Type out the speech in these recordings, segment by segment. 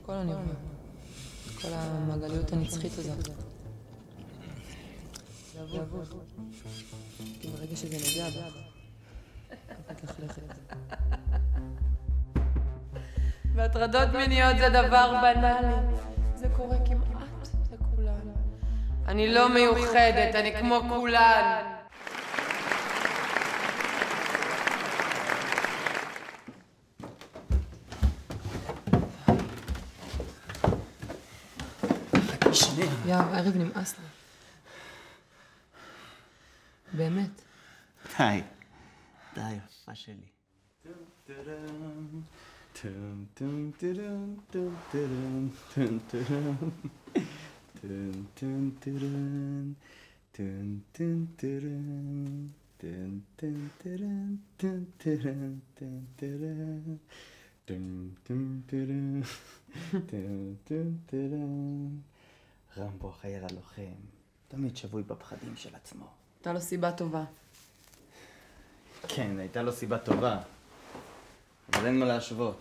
הכל אני רואה. כל המעגליות הנצחית הזאת. זה אבוב. כי ברגע שזה נוגע בך, את לכלכת. והטרדות מיניות זה דבר בנאלי. זה קורה כמעט לכולן. אני לא מיוחדת, אני כמו כולן. הערב נמאס לי. באמת. די. די, יפה שלי. רמבו, החייל הלוחם, תמיד שבוי בפחדים של עצמו. הייתה לו סיבה טובה. כן, הייתה לו סיבה טובה. אבל אין מה להשוות.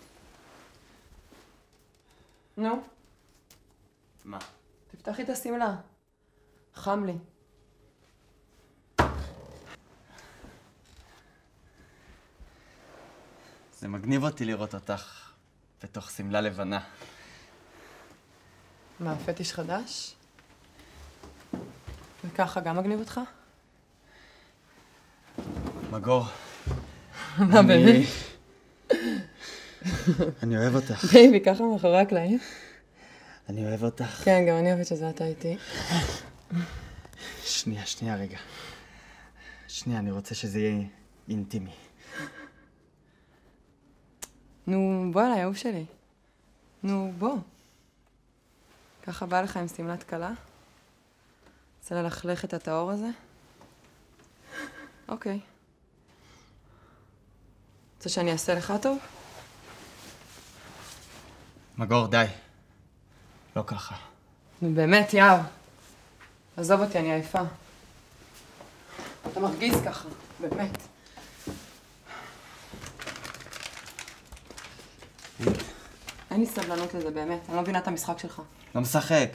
נו? מה? תפתחי את הסמלה. חם לי. זה מגניב אותי לראות אותך בתוך סמלה לבנה. מה, פטיש חדש? וככה גם מגניב אותך? מגור. מה באמת? אני אוהב אותך. בייבי, ככה מאחורי הקלעים? אני אוהב אותך. כן, גם אני אוהבת שזה אתה איתי. שנייה רגע. שנייה, אני רוצה שזה יהיה אינטימי. נו, בוא אליי, אהוב שלי. נו, בוא. ככה בא לך עם סמלת קלה? רוצה ללכלך את הטהור הזה? אוקיי. רוצה שאני אעשה לך טוב? מגור, די. לא ככה. נו באמת, יאו. עזוב אותי, אני עייפה. אתה מרגיז ככה, באמת. אין לי סבלנות לזה, באמת. אני לא מבינה את המשחק שלך. לא משחק.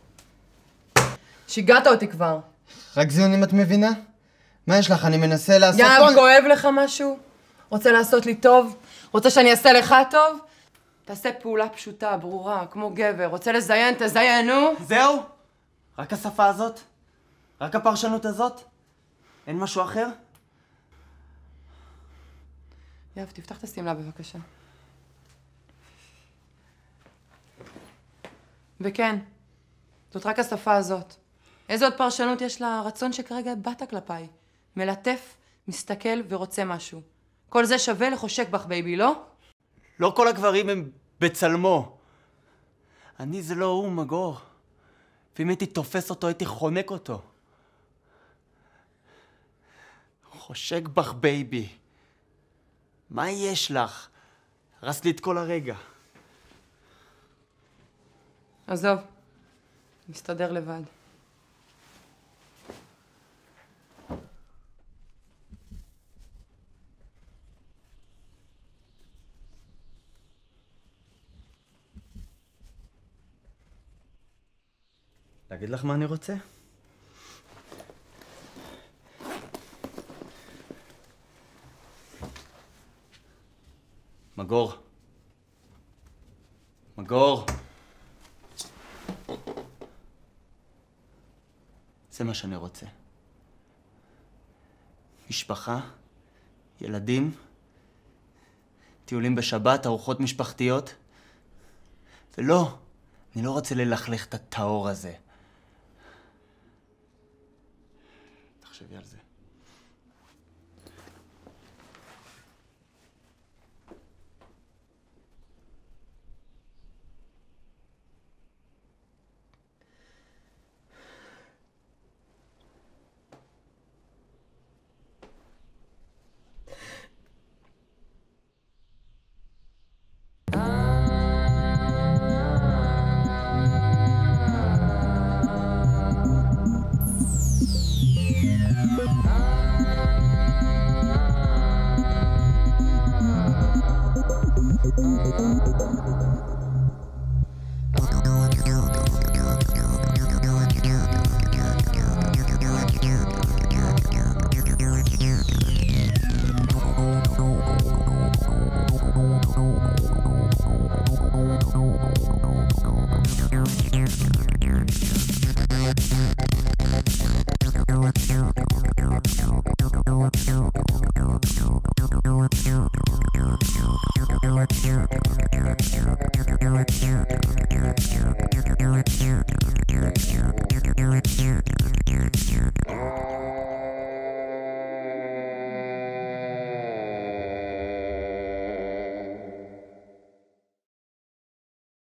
שיגעת אותי כבר. רק זיונים את מבינה? מה יש לך? אני מנסה לעשות... יאב, כואב לך משהו? רוצה לעשות לי טוב? רוצה שאני אעשה לך טוב? תעשה פעולה פשוטה, ברורה, כמו גבר. רוצה לזיין, תזיין, נו. זהו? רק השפה הזאת? רק הפרשנות הזאת? אין משהו אחר? יאב, תפתח את הסמלה בבקשה. וכן, זאת רק השפה הזאת. איזו עוד פרשנות יש לרצון שכרגע באת כלפיי? מלטף, מסתכל ורוצה משהו. כל זה שווה לחושק בך, בייבי, לא? לא כל הגברים הם בצלמו. אני זה לא הוא, מגור. ואם הייתי תופס אותו, הייתי חונק אותו. חושק בך, בייבי. מה יש לך? הרסת לי את כל הרגע. עזוב, נסתדר לבד. להגיד לך מה אני רוצה? מגור. מגור. זה מה שאני רוצה. משפחה, ילדים, טיולים בשבת, ארוחות משפחתיות. ולא, אני לא רוצה ללכלך את הטהור הזה. תחשבי על זה. Ah Thank you.